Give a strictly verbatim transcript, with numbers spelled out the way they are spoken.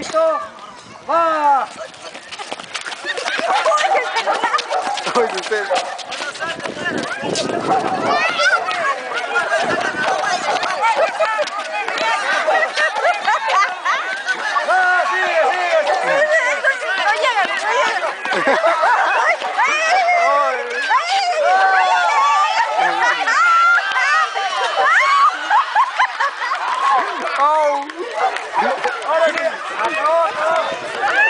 listo, va. Oye, usted. Va, sigue, sigue, sigue. No llega, no llega. Oh. Ahora sí, acabó, acabó.